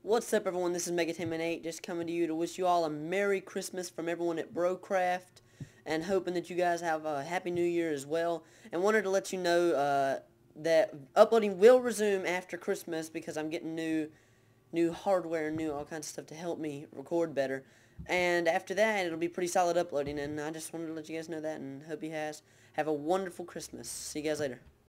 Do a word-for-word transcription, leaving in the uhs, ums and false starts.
What's up, everyone? This is Megatenman eight, just coming to you to wish you all a Merry Christmas from everyone at BroCraft, and hoping that you guys have a Happy New Year as well. And wanted to let you know uh, that uploading will resume after Christmas because I'm getting new, new hardware and new all kinds of stuff to help me record better. And after that, it'll be pretty solid uploading. And I just wanted to let you guys know that, and hope you guys have a wonderful Christmas. See you guys later.